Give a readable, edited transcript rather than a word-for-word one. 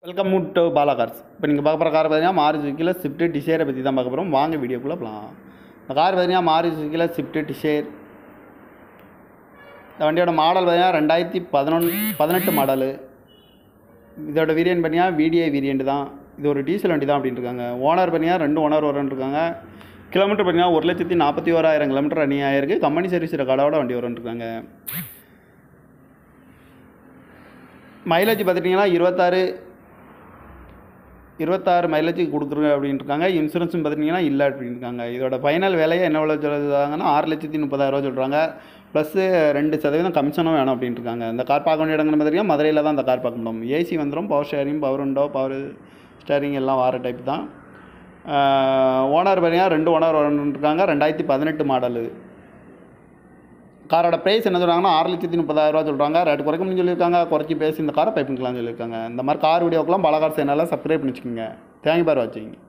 Welcome to Bala cars. இப்போ நீங்கள் பார்க்க போகிற கார் பார்த்தீங்கன்னா மாருதி சுசுக்கியில் ஸ்விஃப்ட் டிசைரை பற்றி தான் பார்க்க போகிறோம். வாங்க வீடியோக்குள்ளே போகலாம். இந்த கார் பார்த்தீங்கன்னா மாருதி சுசுக்கியில் ஸ்விஃப்ட் டிசைர். இந்த வண்டியோட மாடல் பார்த்தீங்கன்னா 2018 மாடலு. இதோட வேரியன்ட் பார்த்தீங்கன்னா VDI வேரியன்ட் தான். இது ஒரு டீசல் வண்டி தான் அப்படின்ட்டு இருக்காங்க. ஓனர் பார்த்தீங்கன்னா 2 ஓனர் வரன்ட்ருக்காங்க. கிலோமீட்டர் பார்த்தீங்கன்னா 1,41,000 கிலோமீட்டர் ரன்னிங் ஆகிருக்கு. கம்பெனி சர்வீஸ் ரெக்கார்டோட வண்டி வரன்ட்ருக்காங்க. மைலேஜ் பார்த்துட்டிங்கன்னா 26 மைலேஜ் கொடுக்குறோம் அப்படின்ட்டு இருக்காங்க. இன்சூரன்ஸும் பார்த்துட்டிங்கன்னா இல்லை அப்படின்ட்டுருக்காங்க. இதோட ஃபைனல் விலையை என்ன விலை சொல்லுறாங்கன்னா 6,30,000 சொல்கிறாங்க. ப்ளஸ்ஸு 2% கமிஷனும் வேணும் அப்படின்ட்டு இருக்காங்க. இந்த கார் பார்க்க வேண்டிய இடங்கள் பார்த்திங்கன்னா மதுரையில் தான் இந்த கார் பார்க்க முடியும். ஏசி வந்துடும், power sharing, power window, power steering எல்லாம் வார டைப் தான். ஓனர் பார்த்தீங்கன்னா 2 ஓனர் வந்துருக்காங்க. 2018 மாடலு. காரோட ப்ரைஸ் என்ன சொல்கிறாங்கன்னா 6,30,000 சொல்கிறாங்க. ரேட்டு குறைக்கணும்னு சொல்லியிருக்காங்க. குறைச்சி பேசி இந்த காரை பைப்பிங்கலாம்னு சொல்லியிருக்காங்க. இந்த மாதிரி கார் வீடியோக்கெல்லாம் பாலா கார் சேனலில் சப்ஸ்கிரைப் பண்ணி வச்சுக்கோங்க. தேங்க்யூ ஃபார் வாட்சிங்.